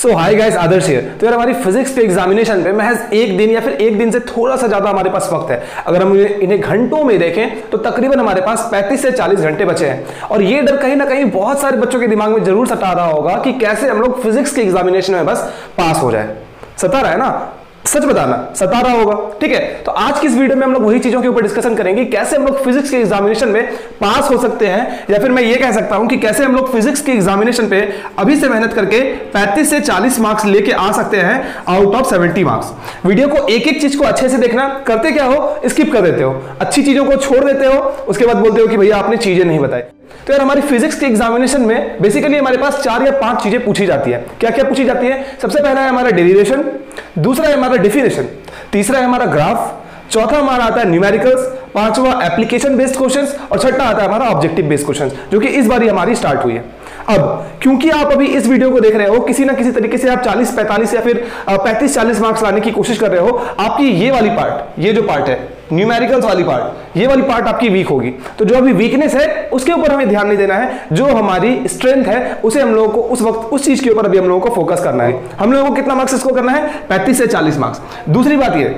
So hi guys, Adarsh here. तो यार हमारी फिजिक्स के एग्जामिनेशन पे महज एक दिन या फिर एक दिन से थोड़ा सा ज्यादा हमारे पास वक्त है। अगर हम इन्हें घंटों में देखें तो तकरीबन हमारे पास 35 से 40 घंटे बचे हैं। और ये डर कहीं ना कहीं बहुत सारे बच्चों के दिमाग में जरूर सता रहा होगा कि कैसे हम लोग फिजिक्स के एग्जामिनेशन में बस पास हो जाए। सता रहा है ना? सच बताना, सता रहा होगा। ठीक है, तो आज की इस वीडियो में हम लोग वही चीजों के ऊपर डिस्कशन करेंगे, कैसे हम लोग फिजिक्स के एग्जामिनेशन में पास हो सकते हैं, या फिर मैं ये कह सकता हूं कि कैसे हम लोग फिजिक्स के एग्जामिनेशन पे अभी से मेहनत करके 35 से 40 मार्क्स लेके आ सकते हैं आउट ऑफ 70 मार्क्स। वीडियो को एक एक चीज को अच्छे से देखना। करते क्या हो, स्किप कर देते हो, अच्छी चीजों को छोड़ देते हो, उसके बाद बोलते हो कि भैया आपने चीजें नहीं बताई। तो यार हमारी फिजिक्स के एग्जामिनेशन में बेसिकली हमारे पास 4 या 5 चीजें पूछी जाती है। क्या क्या पूछी जाती है? सबसे पहला है हमारा डेरिवेशन, दूसरा है हमारा डेफिनेशन, तीसरा है हमारा ग्राफ, चौथा हमारा आता है न्यूमेरिकल्स, पांचवा एप्लीकेशन बेस्ड क्वेश्चंस और छठा आता है हमारा ऑब्जेक्टिव बेस्ड क्वेश्चंस, जो कि इस बार हमारी स्टार्ट हुई है। अब क्योंकि आप अभी इस वीडियो को देख रहे हो, किसी ना किसी तरीके से आप 40, 45 या फिर 35-40 मार्क्स लाने की कोशिश कर रहे हो, आपकी ये वाली पार्ट, ये जो पार्ट है न्यूमेरिकल्स वाली पार्ट, ये वाली पार्ट आपकी वीक होगी। तो जो अभी वीकनेस है उसके ऊपर हमें ध्यान नहीं देना है, जो हमारी स्ट्रेंथ है उसे हम लोगों को उस वक्त उस चीज के ऊपर अभी हम लोगों को फोकस करना है। हम लोगों को कितना मार्क्स इसको करना है? 35 से 40 मार्क्स। दूसरी बात ये,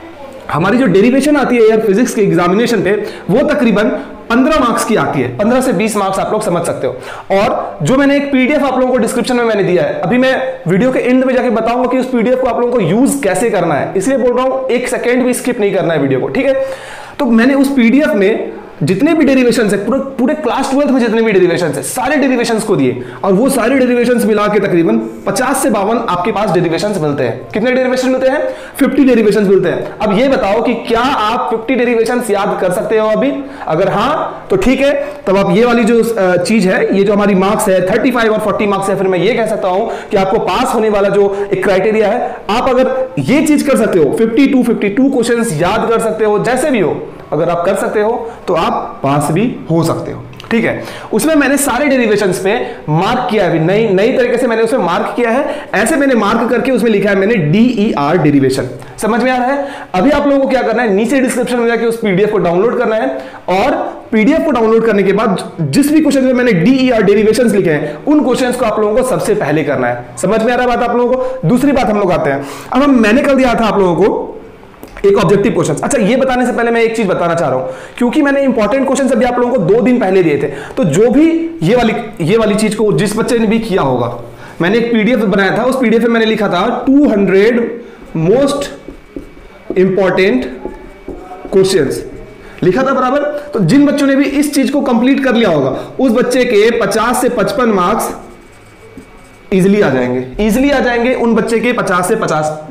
हमारी जो डेरिवेशन आती है यार फिजिक्स के एग्जामिनेशन पे, वो तकरीबन 15 मार्क्स की आती है। 15 से 20 मार्क्स आप लोग समझ सकते हो। और जो मैंने एक पीडीएफ आप लोगों को डिस्क्रिप्शन में मैंने दिया है, अभी मैं वीडियो के एंड में जाके बताऊंगा कि उस पीडीएफ को आप लोगों को यूज कैसे करना है, इसलिए बोल रहा हूं एक सेकेंड भी स्किप नहीं करना है वीडियो को। ठीक है, तो मैंने उस पीडीएफ में जितने भी डेरिवेशन है, पूरे क्लास 12 में जितने भी डेरिवेशन है, सारे डेरिवेशन को दिए, और वो सारे डेरिवेशन मिला के तकरीबन 50 से 52 आपके पास डेरिवेशन मिलते हैं। कितने डेरिवेशन मिलते हैं? 50 डेरिवेशन मिलते हैं। अब ये बताओ कि क्या आप 50 डेरिवेशन याद कर सकते हो अभी? अगर हाँ तो ठीक है, तब आप ये वाली जो चीज है, ये जो हमारी मार्क्स है 35 और 40 मार्क्स है, फिर मैं ये कह सकता हूं कि आपको पास होने वाला जो एक क्राइटेरिया है, आप अगर ये चीज कर सकते हो, 52 क्वेश्चन याद कर सकते हो, जैसे भी हो, अगर आप कर सकते हो तो आप पास भी हो सकते हो। ठीक है, उसमें मैंने सारे डेरिवेशंस पे मार्क किया है, नई तरीके से मैंने उसमें मार्क किया है। ऐसे मैंने मार्क करके उसमें लिखा है मैंने DER डेरिवेशन। समझ में आ रहा है? अभी आप लोगों को क्या करना है, नीचे डिस्क्रिप्शन में जाके उस पीडीएफ को डाउनलोड करना है, और पीडीएफ को डाउनलोड करने के बाद जिस भी क्वेश्चन में मैंने DER डेरिवेशंस लिखे हैं, उन क्वेश्चंस को आप लोगों को सबसे पहले करना है। समझ में आ रहा है बात आप लोगों को? दूसरी बात हम लोग आते हैं, अब मैंने कर दिया था आप लोगों को एक ऑब्जेक्टिव क्वेश्चन। अच्छा, ये बताने से पहले मैं एक चीज बताना चाह रहा हूं, क्योंकि मैंने इंपॉर्टेंट क्वेश्चन अभी आप लोगों को 2 दिन पहले दिए थे, तो जो भी ये वाली चीज को जिस बच्चे ने भी किया होगा, मैंने एक पीडीएफ बनाया था, उस पीडीएफ में मैंने लिखा था 200 मोस्ट इंपॉर्टेंट क्वेश्चंस लिखा था बराबर। तो जिन बच्चों ने भी इस चीज को कंप्लीट कर लिया होगा, उस बच्चे के 50 से 55 मार्क्स इजिली आ जाएंगे। उन बच्चे के 50 से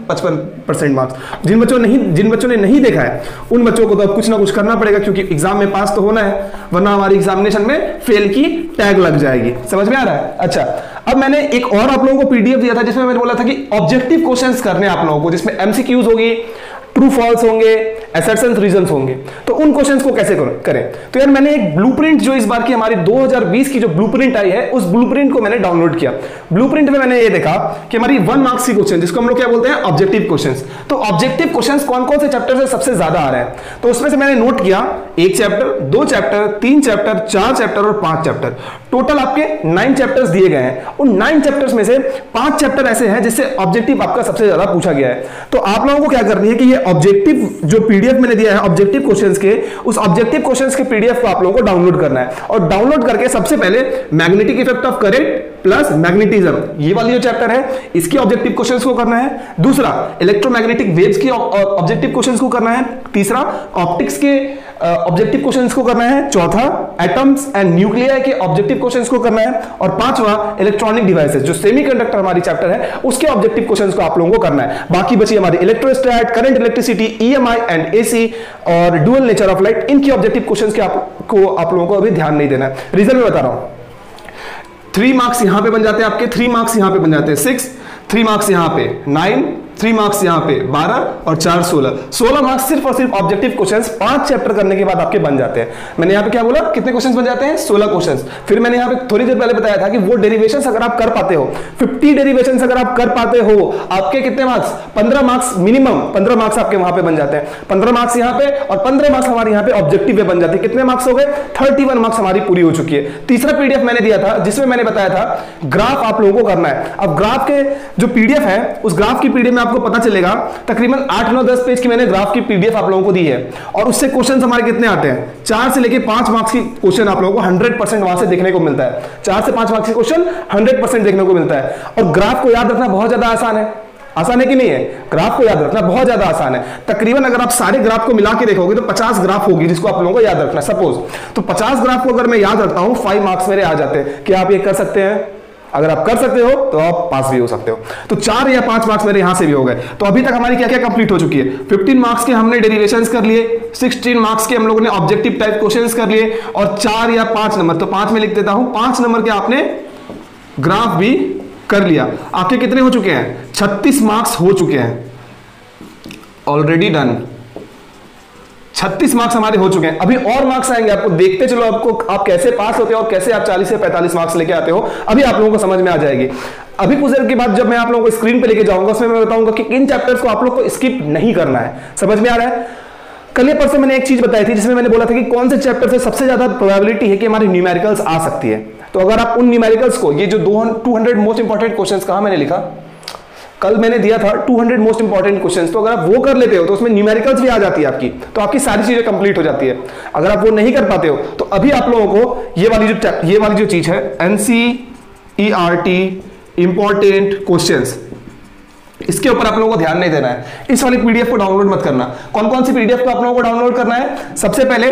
55% मार्क्स। जिन बच्चों ने नहीं देखा है, उन बच्चों को तो अब कुछ ना कुछ करना पड़ेगा, क्योंकि एग्जाम में पास तो होना है, वरना हमारी एग्जामिनेशन में फेल की टैग लग जाएगी। समझ में आ रहा है? अच्छा, अब मैंने एक और आप लोगों को पीडीएफ दिया था, जिसमें मैंने बोला था कि ऑब्जेक्टिव क्वेश्चंस करने आप लोगों को, जिसमें एमसीक्यूज होगी, ट्रू फॉल्स होंगे, असर्शंस रीजंस होंगे। तो उन क्वेश्चंस को कैसे करें? तो यार मैंने एक ब्लूप्रिंट, जो इस बार की हमारी 2020 की जो ब्लूप्रिंट आई है, उस ब्लूप्रिंट को मैंने डाउनलोड किया। ब्लूप्रिंट में मैंने ये देखा कि हमारी 1 मार्क्स की क्वेश्चन, जिसको हम लोग क्या बोलते हैं, ऑब्जेक्टिव क्वेश्चंस। तो ऑब्जेक्टिव क्वेश्चंस कौन कौन से चैप्टर से सबसे ज्यादा आ रहे हैं? तो उसमें से मैंने नोट किया 1 चैप्टर, 2 चैप्टर, 3 चैप्टर, 4 चैप्टर और 5 चैप्टर। टोटल आपके 9 चैप्टर्स दिए गए हैं। उन 9 चैप्टर्स में से 5 चैप्टर ऐसे हैं जिससे ऑब्जेक्टिव आपका सबसे ज्यादा पूछा गया है। तो आप लोगों को क्या करनी है कि ये ऑब्जेक्टिव जो पीडीएफ मैंने दिया है ऑब्जेक्टिव क्वेश्चंस के, उस ऑब्जेक्टिव क्वेश्चंस के पीडीएफ को आप लोगों को डाउनलोड करना है, और डाउनलोड करके सबसे पहले magnetic effect of current plus magnetism, ये वाली जो चैप्टर है, इसकी ऑब्जेक्टिव क्वेश्चंस को करना है। दूसरा, इलेक्ट्रोमैग्नेटिक वेव्स की ऑब्जेक्टिव क्वेश्चंस को करना है। तीसरा, ऑप्टिक्स के ऑब्जेक्टिव क्वेश्चंस को करना है। चौथा, एटम्स एंड न्यूक्लियाई के ऑब्जेक्टिव क्वेश्चंस को करना है। और पांचवा, इलेक्ट्रॉनिक डिवाइसेस, जो सेमीकंडक्टर हमारी चैप्टर है, उसके ऑब्जेक्टिव क्वेश्चंस को आप लोगों को करना है। बाकी बची हमारी electrostat, current, electricity, EMI and AC और डुअल नेचर ऑफ लाइट, इनकी ऑब्जेक्टिव क्वेश्चंस के आप लोगों को अभी ध्यान नहीं देना है। रीजन में बता रहा हूं, 3 मार्क्स यहां पे बन जाते हैं आपके, 3 मार्क्स यहां पे बन जाते हैं 6, 3 मार्क्स यहां पे 9, 3 मार्क्स यहाँ पे 12 और 4 16 मार्क्स सिर्फ और सिर्फ ऑब्जेक्टिव क्वेश्चंस 5 चैप्टर करने के बाद आपके बन जाते हैं। मैंने यहाँ पे क्या बोला, कितने क्वेश्चंस बन जाते हैं? 16 क्वेश्चंस। फिर मैंने यहाँ पे थोड़ी देर पहले बताया था कि वो डेरिवेशंस अगर आप कर पाते हो, 50 डेरिवेशंस अगर आप कर पाते हो, आपके कितने मार्क्स? 15 मार्क्स मिनिमम, 15 मार्क्स आपके वहां पे बन जाते हैं। 15 मार्क्स यहाँ पे और 15 मार्क्स हमारे यहाँ पे ऑब्जेक्टिव पे बन जाते हैं। कितने मार्क्स हो गए? 31 मार्क्स हमारी पूरी हो चुकी है। तीसरा पीडीएफ मैंने दिया था जिसमें मैंने बताया था ग्राफ आप लोगों को करना है। अब ग्राफ के जो पीडीएफ है, उस ग्राफ की पीडीएफ में आपको पता चलेगा तकरीबन 8, 9, 10 पेज की मैंने ग्राफ की पीडीएफ आप लोगों को दी है और उससे क्वेश्चन हमारे कितने आते हैं? 4 से लेके 5 मार्क्स की क्वेश्चन आप लोगों को 100% वहां से देखने को मिलता है। 4 से 5 मार्क्स की क्वेश्चन 100% देखने को मिलता है। और ग्राफ को याद रखना बहुत ज्यादा आसान है। आसान है कि नहीं है? ग्राफ को याद रखना बहुत ज्यादा आसान है। तकरीबन अगर आप सारे ग्राफ को मिला के देखोगे तो 50 ग्राफ होगी जिसको आप लोगों को याद रखना। सपोज तो 50 ग्राफ को अगर मैं याद रखता हूं, 5 मार्क्स मेरे आ जाते हैं। क्या आप ये कर सकते हैं? अगर आप कर सकते हो तो आप पास भी हो सकते हो। तो 4 या 5 मार्क्स मेरे यहां से भी हो गए। तो अभी तक हमारी क्या क्या कंप्लीट हो चुकी है? 15 मार्क्स के हमने डेरिवेशंस कर लिए, 16 मार्क्स के हम लोगों ने ऑब्जेक्टिव टाइप क्वेश्चंस कर लिए और 4 या 5 नंबर, तो 5 में लिख देता हूं, 5 नंबर के आपने ग्राफ भी कर लिया। आपके कितने हो चुके हैं? 36 मार्क्स हो चुके हैं, ऑलरेडी डन। 36 मार्क्स हमारे हो चुके हैं। अभी और मार्क्स आएंगे, आपको देखते चलो आपको आप कैसे पास होते हो और कैसे आप 40 से 45 मार्क्स लेके आते हो, अभी आप लोगों को समझ में आ जाएगी। अभी कुछ देर के बाद जब मैं आप लोगों को स्क्रीन पे लेके जाऊंगा उसमें मैं बताऊंगा कि इन चैप्टर्स को आप लोग को स्किप नहीं करना है। समझ में आ रहा है? कल या परसों मैंने एक चीज बताई थी जिसमें मैंने बोला था कि कौन से चैप्टर से सबसे ज्यादा प्रोबेबिलिटी है कि हमारी न्यूमेरिकल्स आ सकती है। तो अगर आप उन न्यूमेरिकल्स को, ये जो 200 मोस्ट इंपॉर्टेंट क्वेश्चंस कहां मैंने लिखा, कल मैंने दिया था 200 मोस्ट इंपॉर्टेंट क्वेश्चंस, तो अगर आप वो कर लेते हो तो उसमें न्यूमेरिकल्स भी आ जाती है आपकी, तो आपकी सारी चीजें कंप्लीट हो जाती है। अगर आप वो नहीं कर पाते हो तो अभी आप लोगों को ये वाली जो चीज है NCERT इंपॉर्टेंट क्वेश्चंस, इसके ऊपर आप लोगों को ध्यान नहीं देना है। इस वाली पीडीएफ को डाउनलोड मत करना। कौन कौन सी पीडीएफ को आप लोगों को डाउनलोड करना है? सबसे पहले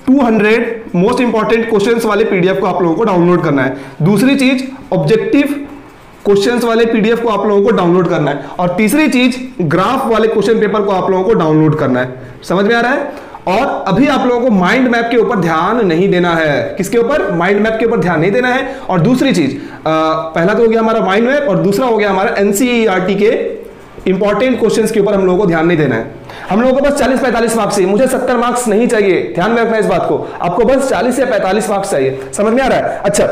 200 मोस्ट इंपॉर्टेंट क्वेश्चंस वाले पीडीएफ को आप लोगों को डाउनलोड करना है। दूसरी चीज ऑब्जेक्टिव क्वेश्चंस वाले पीडीएफ को आप लोगों को डाउनलोड करना है। और तीसरी चीज ग्राफ वाले क्वेश्चन पेपर को आप लोगों को डाउनलोड करना है। समझ में आ रहा है? और अभी आप लोगों को माइंड मैप के ऊपर ध्यान नहीं देना है। किसके ऊपर? माइंड मैप के ऊपर ध्यान नहीं देना है। और दूसरी चीज, पहला तो हो गया हमारा माइंड मैप और दूसरा हो गया हमारा NCERT के इंपॉर्टेंट क्वेश्चंस के ऊपर हम लोगों को ध्यान नहीं देना है। हम लोगों को बस 40-45 मार्क्स चाहिए, मुझे 70 मार्क्स नहीं चाहिए। ध्यान में रखना इस बात को, आपको बस 40 या 45 मार्क्स चाहिए। समझ में आ रहा है? अच्छा,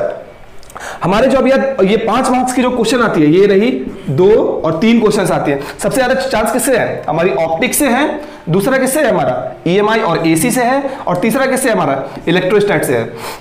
हमारे जो अभी ये 5 मार्क्स की जो क्वेश्चन आती है, ये रही 2 और 3 क्वेश्चन आती है। सबसे ज्यादा चांस किससे है? हमारी ऑप्टिक्स से है, दूसरा किससे है? हमारा EMI और AC से है, और तीसरा किससे है? हमारा इलेक्ट्रोस्टैट से है।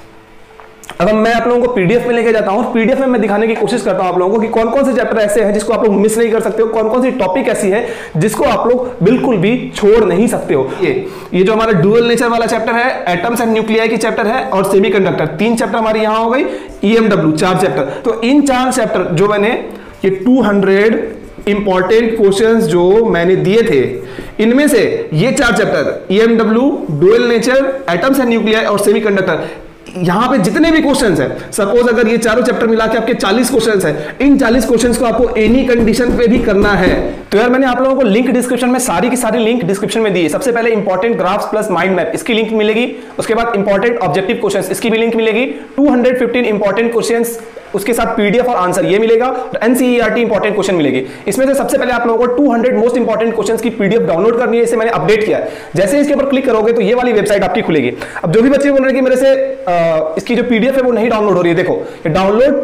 अब मैं आप लोगों को पीडीएफ में लेके जाता हूं, पीडीएफ में मैं दिखाने की कोशिश करता हूं आप लोगों को कि कौन कौन से चैप्टर ऐसे हैं जिसको आप लोग मिस नहीं कर सकते हो, कौन कौन सी टॉपिक ऐसी है जिसको आप लोग बिल्कुल भी छोड़ नहीं सकते हो। ये जो हमारा डुअल नेचर वाला चैप्टर है, एटम्स एंड न्यूक्लियाई की चैप्टर है, और सेमीकंडक्टर, 3 चैप्टर हमारी यहां हो गई। EMW 4 chapter. तो इन 4 चैप्टर जो मैंने ये 200 इंपॉर्टेंट क्वेश्चंस जो मैंने दिए थे, इनमें से ये 4 chapter EMW, dual nature, atoms and nuclei और सेमीकंडक्टर, यहां पे जितने भी क्वेश्चंस हैं, सपोज अगर ये चारों चैप्टर मिला के आपके 40 क्वेश्चंस हैं, इन 40 क्वेश्चंस को आपको एनी कंडीशन पे भी करना है। तो यार मैंने आप लोगों को लिंक डिस्क्रिप्शन में सारी की सारी लिंक डिस्क्रिप्शन में दी है। सबसे पहले important graphs plus mind map, इसकी लिंक मिलेगी। उसके बाद इंपॉर्टेंट ऑब्जेक्टिव क्वेश्चंस, इसकी भी लिंक मिलेगी। 215 इंपॉर्टेंट क्वेश्चंस, उसके साथ पीडीएफ और आंसर ये मिलेगा, और NCERT इंपॉर्टेंट क्वेश्चन मिलेगी। इसमें से सबसे पहले आप लोगों को 200 मोस्ट इंपॉर्टेंट क्वेश्चंस की पीडीएफ डाउनलोड करनी है। इसे मैंने अपडेट किया है। जैसे इसके ऊपर क्लिक करोगे तो ये वाली वेबसाइट आपकी खुलेगी। अब जो भी बच्चे बोल रहे हैं कि मेरे से इसकी जो पीडीएफ है वो नहीं डाउनलोड हो रही है, देखो ये download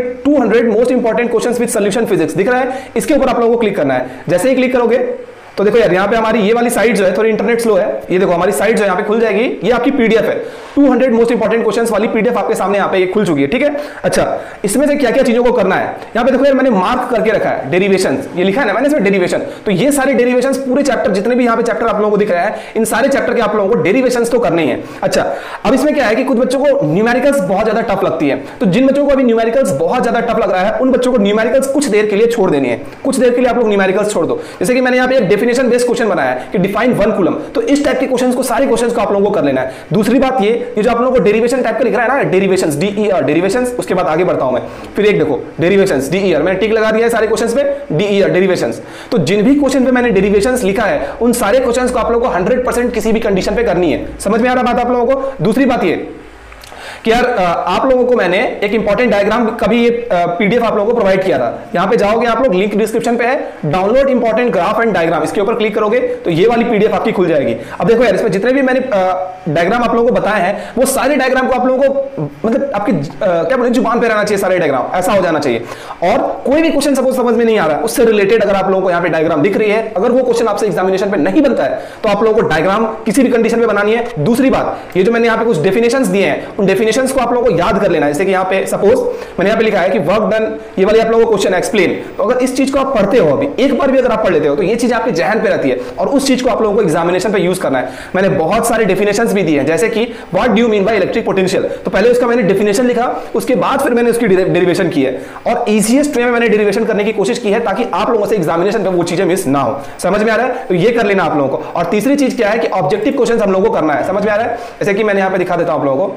200 most important questions with solution physics दिख रहा है, इसके ऊपर आप लोगों को क्लिक करना है। जैसे ही क्लिक करोगे तो देखो यार यहाँ पे हमारी ये वाली साइट जो है, थोड़ी इंटरनेट स्लो है, ये देखो हमारी साइट जो है यहाँ पे खुल जाएगी। ये आपकी पीडीएफ है, 200 मोस्ट इंपॉर्टेंट क्वेश्चंस वाली पीडीएफ आपके सामने यहाँ पे ये खुल चुकी है। ठीक है, अच्छा इसमें से क्या क्या चीजों को करना है यहाँ पे देखो यार, मैंने मार्क करके रखा है डेरिवेशंस, ये लिखा है ना मैंने इसमें डेरिवेशन। तो ये सारे डेरिवेशंस पूरे चैप्टर, जितने भी यहाँ पे चैप्टर आप लोगों को दिख रहा है, इन सारे चैप्टर के आप लोगों को डेरिवेशंस तो करने ही है। अच्छा, अब इसमें क्या है कि कुछ बच्चों को न्यूमेरिकल्स बहुत ज्यादा टफ लगती है, तो जिन बच्चों को अभी न्यूमेरिकल्स बहुत ज्यादा टफ लग रहा है, उन बच्चों को न्यूमेरिकल्स कुछ देर के लिए छोड़ देनी है। कुछ देर के लिए आप लोग न्यूमेरिकल्स छोड़ दो। जैसे कि मैंने यहाँ पे एक डेफिनेशन बेस्ड क्वेश्चन बनाया है कि डिफाइन 1 कूलम, तो इस टाइप के क्वेश्चंस को, सारे क्वेश्चंस को आप लोगों को कर लेना है। दूसरी बात ये जो आप लोगों को डेरिवेशन टाइप का लिख रहा है ना, डेरिवेशंस DER डेरिवेशंस, उसके बाद आगे बढ़ता हूं मैं। फिर एक देखो डेरिवेशंस DER, मैंने टिक लगा दिया है सारे क्वेश्चंस पे, DER डेरिवेशंस। तो जिन भी क्वेश्चन पे मैंने डेरिवेशंस लिखा है, उन सारे क्वेश्चंस को आप लोगों को 100% किसी भी कंडीशन पे करनी है। समझ में आ रहा बात आप लोगों को? दूसरी बात ये कि यार आप लोगों को मैंने एक इंपॉर्टेंट डायग्राम का भी ये पीडीएफ आप लोगों को प्रोवाइड किया था। यहां पे जाओगे आप लोग, लिंक डिस्क्रिप्शन पे है, download important graph and diagram, इसके ऊपर क्लिक करोगे तो ये वाली पीडीएफ आपकी खुल जाएगी। अब देखो यार, इसमें जितने भी मैंने डायग्राम आप लोगों को बताए हैं वो सारे डायग्राम को आप लोगों को मतलब आपकी क्या बोले जुबान पे रहना चाहिए, सारे डायग्राम ऐसा हो जाना चाहिए। और कोई भी क्वेश्चन सपोज समझ में नहीं आ रहा है, उससे रिलेटेड अगर आप लोगों को यहाँ पे डायग्राम दिख रही है, अगर वो क्वेश्चन आपसे एग्जामिनेशन पे नहीं बनता है तो आप लोगों को डायग्राम किसी भी कंडीशन में बनानी है। दूसरी बात, ये जो मैंने यहाँ पे कुछ डेफिनेशंस दिए हैं उन डेफिनेशंस को आप लोगों को याद कर लेना है। जैसे कि यहाँ पे सपोज मैंने यहाँ पे लिखा है कि वर्क डन, ये वाली आप लोगों को क्वेश्चन एक्सप्लेन, तो अगर इस चीज को आप पढ़ते हो, अभी एक बार भी अगर आप पढ़ लेते हो तो ये चीज आपके जहन पे रहती है और उस चीज को आप लोगों को एग्जामिनेशन पे यूज करना है। मैंने बहुत सारे डेफिनेशंस भी दिए हैं, जैसे कि what do you mean by electric potential, तो पहले उसका मैंने डेफिनेशन लिखा, उसके बाद फिर मैंने उसकी डेरिवेशन की है और इजीएस्ट वे में मैंने डेरिवेशन करने की कोशिश की है ताकि आप लोगों से एग्जामिनेशन पे वो चीजें मिस ना हो। समझ में आ रहा है? तो ये कर लेना आप लोगों को। और तीसरी चीज क्या है कि ऑब्जेक्टिव क्वेश्चंस हम लोगों को करना है। समझ में आ रहा है? जैसे कि मैंने यहां पे दिखा देता हूं आप लोगों को,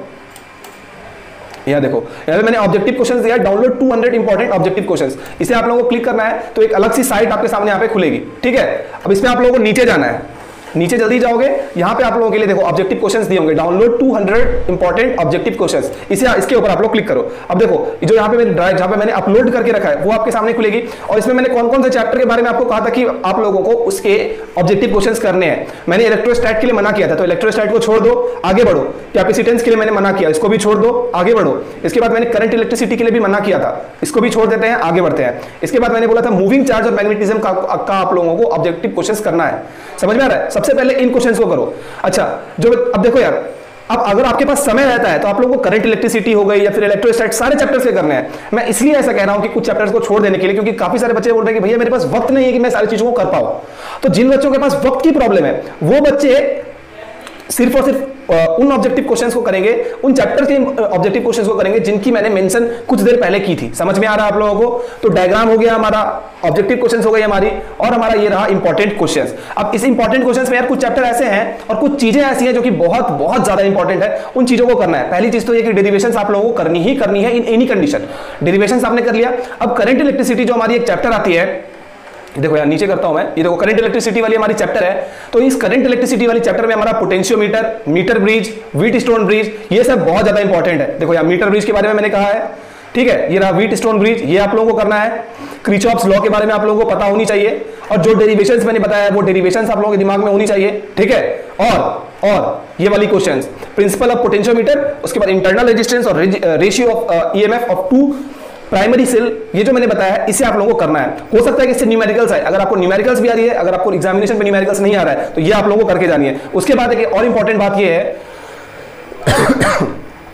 यहां देखो, यहां पे मैंने ऑब्जेक्टिव क्वेश्चंस दिया, डाउनलोड 200 इंपॉर्टेंट ऑब्जेक्टिव क्वेश्चंस। इसे आप लोगों को क्लिक करना है तो एक अलग सी साइट आपके सामने यहां पे खुलेगी। ठीक है, अब इसमें आप लोगों को नीचे जाना है, नीचे जल्दी जाओगे, यहां पे आप लोगों के लिए देखो ऑब्जेक्टिव क्वेश्चंस दिए होंगे, डाउनलोड 200 इंपॉर्टेंट ऑब्जेक्टिव क्वेश्चंस, इसके ऊपर आप लोग क्लिक करो। अब देखो जो यहां पे जहां पे मैंने अपलोड करके रखा है वो आपके सामने खुलेगी और इसमें मैंने कौन कौन से चैप्टर के बारे में आपको कहा था कि आप लोगों को उसके ऑब्जेक्टिव क्वेश्चंस करने हैं। मैंने इलेक्ट्रोस्टैट के लिए मना किया था, तो इलेक्ट्रोस्टैट को छोड़ दो, आगे बढ़ो। कैपेसिटेंस के लिए मैंने मना किया, इसको भी छोड़ दो, आगे बढ़ो। इसके बाद मैंने करंट इलेक्ट्रिसिटी के लिए भी मना किया था, इसको भी छोड़ देते हैं, आगे बढ़ते हैं। इसके बाद मैंने बोला था मूविंग चार्ज और मैग्नेटिज्म का आप लोगों को ऑब्जेक्टिव क्वेश्चंस करना है। समझ में आ रहा है? सबसे पहले इन क्वेश्चंस को करो। अच्छा, जो अब देखो यार, अब अगर आपके पास समय रहता है तो आप लोगों को करंट इलेक्ट्रिसिटी हो गई या फिर इलेक्ट्रोस्टैट सारे चैप्टर्स के करने हैं। मैं इसलिए ऐसा कह रहा हूं कि कुछ चैप्टर्स को छोड़ देने के लिए, क्योंकि काफी सारे बच्चे बोल रहे हैं कि भैया मेरे पास वक्त नहीं है कि मैं सारी चीजों को कर पाऊं। तो जिन बच्चों के पास वक्त की प्रॉब्लम है वो बच्चे सिर्फ और सिर्फ उन ऑब्जेक्टिव क्वेश्चंस को करेंगे, उन चैप्टर के ऑब्जेक्टिव क्वेश्चंस को करेंगे जिनकी मैंने मेंशन कुछ देर पहले की थी। समझ में आ रहा है आप लोगों को? तो डायग्राम हो गया हमारा, ऑब्जेक्टिव क्वेश्चंस हो गई हमारी, और हमारा ये रहा इंपॉर्टेंट क्वेश्चंस। अब इस इंपॉर्टेंट क्वेश्चंस में यार कुछ चैप्टर ऐसे हैं और कुछ चीजें ऐसी हैं जो कि बहुत बहुत ज्यादा इंपॉर्टेंट है, उन चीजों को करना है। पहली चीज तो ये कि डेरिवेशंस आप लोगों को करनी ही करनी है इन एनी कंडीशन। डेरिवेशंस आपने कर लिया। अब करंट इलेक्ट्रिसिटी जो हमारी एक चैप्टर आती है, देखो यार नीचे करता हूं मैं, ये देखो करंट इलेक्ट्रिसिटी वाली हमारी चैप्टर है। तो इस करंट इलेक्ट्रिसिटी वाली चैप्टर में हमारा potentiometer, meter bridge, Wheatstone bridge, ये सब बहुत ज्यादा इंपॉर्टेंट है। देखो यार मीटर ब्रिज के बारे में मैंने कहा है, ठीक है, ये रहा व्हीट स्टोन ब्रिज, ये आप लोगों को करना है। क्रिचॉफ्स लॉ के बारे में आप लोगों को पता होनी चाहिए और जो डेरिवेशंस मैंने बताया वो डेरिवेशंस आप लोगों के दिमाग में होनी चाहिए। ठीक है, और ये वाली क्वेश्चंस, प्रिंसिपल ऑफ पोटेंशियोमीटर, उसके बाद इंटरनल रेजिस्टेंस और ratio of EMF of two primary cell, ये जो मैंने बताया है इसे आप लोगों को करना है। हो सकता है कि इससे न्यूमेरिकल्स आए, अगर आपको न्यूमेरिकल्स भी आ रही है, अगर आपको एग्जामिनेशन में न्यूमेरिकल्स नहीं आ रहा है तो ये आप लोगों को करके जानी है। उसके बाद एक और इंपॉर्टेंट बात ये है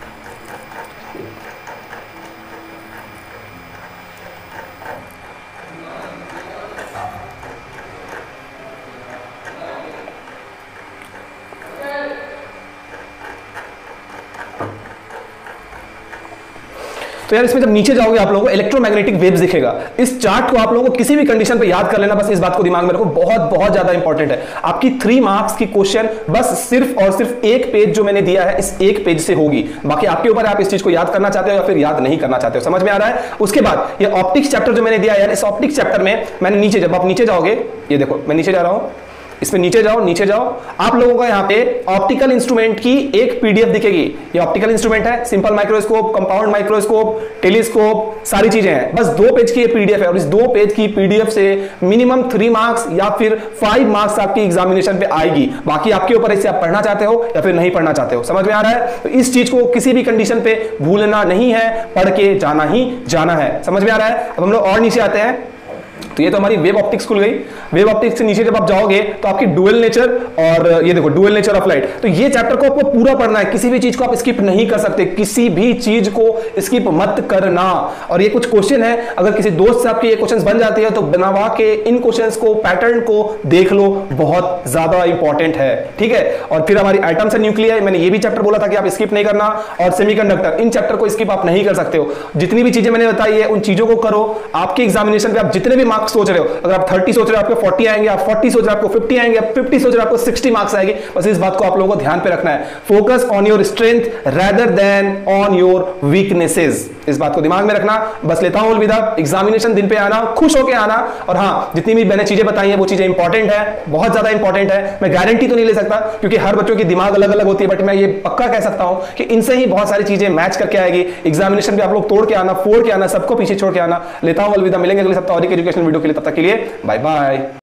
तो यार इसमें जब नीचे जाओगे आप लोगों को इलेक्ट्रोमैग्नेटिक वेव्स दिखेगा। इस चार्ट को आप लोगों को किसी भी कंडीशन पे याद कर लेना, बस इस बात को दिमाग में रखो, बहुत बहुत ज्यादा इंपॉर्टेंट है। आपकी 3 मार्क्स की क्वेश्चन बस सिर्फ और सिर्फ एक पेज जो मैंने दिया है इस एक पेज से होगी। बाकी आपके ऊपर आप इस चीज को याद करना चाहते हो या फिर याद नहीं करना चाहते हो। समझ में आ रहा है? उसके बाद ये ऑप्टिक्स चैप्टर जो मैंने दिया यार, इस ऑप्टिक्स चैप्टर में मैंने नीचे, जब आप नीचे जाओगे, ये देखो मैं नीचे जा रहा हूं, इसमें नीचे जाओ, आप लोगों को यहाँ पे ऑप्टिकल इंस्ट्रूमेंट की एक पीडीएफ दिखेगी। ये ऑप्टिकल इंस्ट्रूमेंट है, simple microscope, compound microscope, telescope, सारी चीजें हैं। बस 2 पेज की ये पीडीएफ है और इस 2 पेज की पीडीएफ से मिनिमम 3 मार्क्स या फिर 5 मार्क्स आपकी एग्जामिनेशन पे आएगी। बाकी आपके ऊपर इसे आप पढ़ना चाहते हो या फिर नहीं पढ़ना चाहते हो। समझ में आ रहा है? तो इस चीज को किसी भी कंडीशन पे भूलना नहीं है, पढ़ के जाना ही जाना है। समझ में आ रहा है? अब हम लोग और नीचे आते हैं। तो ये तो हमारी वेव ऑप्टिक्स खुल गई। वेव ऑप्टिक्स से नीचे जब आप जाओगे तो आपकी डुअल नेचर, और ये देखो डुअल नेचर ऑफ लाइट। तो ये चैप्टर को आपको पूरा पढ़ना है, किसी भी चीज को आप स्किप नहीं कर सकते, किसी भी चीज को स्किप मत करना। और ये कुछ क्वेश्चन है, अगर किसी दोस्त से आपके ये क्वेश्चंस बन जाते हैं तो बनवा के इन क्वेश्चंस को, पैटर्न को देख लो, बहुत ज्यादा इंपॉर्टेंट है। ठीक है, और फिर हमारी आइटम्स एंड न्यूक्लियर, मैंने ये भी चैप्टर बोला था कि आप स्किप नहीं करना, और सेमीकंडक्टर, इन चैप्टर को स्किप आप नहीं कर सकते हो। जितनी भी चीजें मैंने बताई है उन चीजों को करो, आपके एग्जामिनेशन पे आप जितने भी मार्क्स मार्क्स सोच रहे हो, अगर आप 30 सोच रहे हो आपको 40 आएंगे, आप 40 सोच रहे हो आपको 50 आएंगे, आप 50 सोच रहे हो आपको 60 मार्क्स आएंगे। बस इस बात को आप लोगों को ध्यान पे रखना है। Focus on your strength rather than on your weaknesses, इस बात को दिमाग में रखना। बस लेता हूं अलविदा। एग्जामिनेशन दिन पे आना, खुश होके आना, और हाँ, जितनी भी मैंने चीजें बताई हैं वो चीजें इंपॉर्टेंट है, बहुत ज्यादा इंपॉर्टेंट है। मैं गारंटी तो नहीं ले सकता क्योंकि हर बच्चों की दिमाग अलग अलग होती है, बट मैं ये पक्का कह सकता हूं कि इनसे ही बहुत सारी चीजें मैच करके आएगी। एग्जामिनेशन पे आप लोग तोड़ के आना, फोड़ के आना, सबको पीछे छोड़ के आना। लेता हूं अलविदा, मिलेंगे अगले सप्ताह और एक एजुकेशनल वीडियो के लिए। तब तक के लिए बाय बाय।